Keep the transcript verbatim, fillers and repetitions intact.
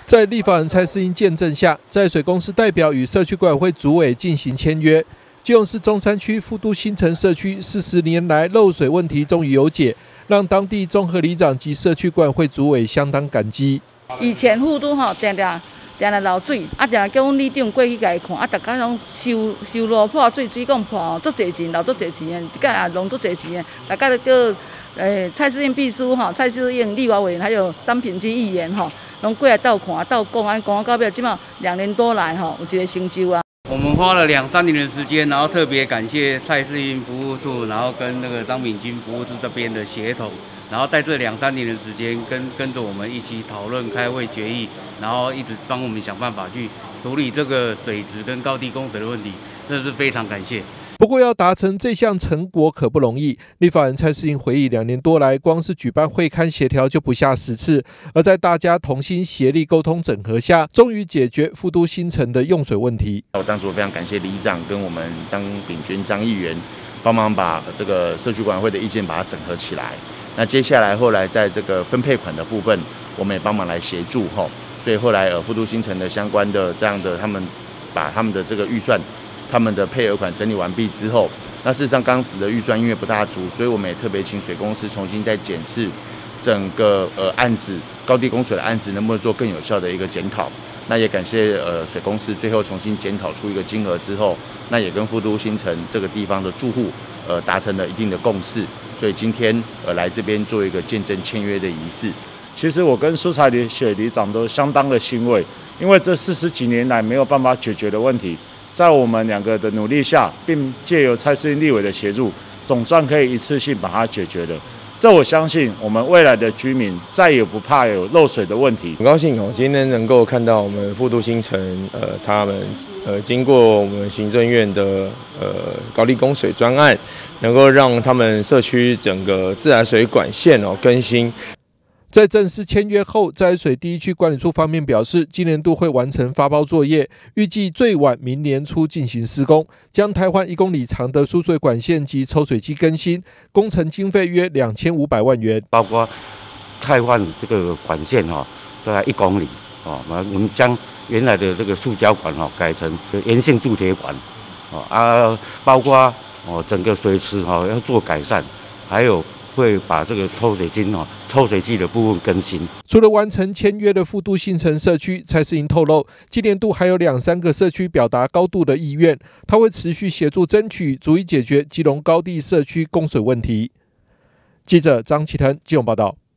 在立法人蔡适应见证下，在水公司代表与社区管委会主委进行签约。基隆市中山区富都新城社区四十年来漏水问题终于有解，让当地综合里长及社区管委会主委相当感激。 以前富都吼，定定定定漏水，啊，定定叫阮里长过去甲伊看，啊，大家拢修修路破水，水管破，足侪钱，漏足侪钱的，一届也弄足侪钱的，大家都叫诶蔡适应秘书吼，蔡适应立法委员，还有张品基议员吼。 拢过来倒看、倒讲，安讲到尾，即马两年多来吼，有一个成就啊。 我们花了两三年的时间，然后特别感谢蔡适应服务处，然后跟那个张敏君服务处这边的协同，然后在这两三年的时间，跟跟着我们一起讨论、开会决议，然后一直帮我们想办法去处理这个水质跟高低供水的问题，真的是非常感谢。 不过，要达成这项成果可不容易。立法人蔡适应回忆，两年多来，光是举办会刊协调就不下十次，而在大家同心协力、沟通整合下，终于解决富都新城的用水问题。 我当时我非常感谢里长跟我们张炳君张议员帮忙把这个社区管委会的意见把它整合起来。那接下来后来在这个分配款的部分，我们也帮忙来协助吼。所以后来呃富都新城的相关的这样的他们把他们的这个预算。 他们的配额款整理完毕之后，那事实上当时的预算因为不大足，所以我们也特别请水公司重新再检视整个呃案子高低供水的案子能不能做更有效的一个检讨。那也感谢呃水公司最后重新检讨出一个金额之后，那也跟富都新城这个地方的住户呃达成了一定的共识，所以今天呃来这边做一个见证签约的仪式。 其实我跟苏采雪里长都相当的欣慰，因为这四十几年来没有办法解决的问题。 在我们两个的努力下，并借由蔡适应立委的协助，总算可以一次性把它解决了。这我相信，我们未来的居民再也不怕有漏水的问题。 很高兴哦，今天能够看到我们富都新城，呃，他们呃经过我们行政院的呃高低供水专案，能够让他们社区整个自来水管线哦更新。 在正式签约后，自来水第一区管理处方面表示，今年度会完成发包作业，预计最晚明年初进行施工，将台湾一公里长的输水管线及抽水机更新，工程经费约两千五百万元， 包括汰换这个管线哈，大概一公里哦，我们将原来的这个塑胶管哈改成粘性铸铁管，哦啊，包括哦整个水池哈要做改善，还有。 会把这个抽水机哦，抽水机的部分更新。 除了完成签约的富都新城社区，蔡适应透露，今年度还有两三个社区表达高度的意愿，他会持续协助争取，逐一解决基隆高地社区供水问题。记者张启腾基隆报道。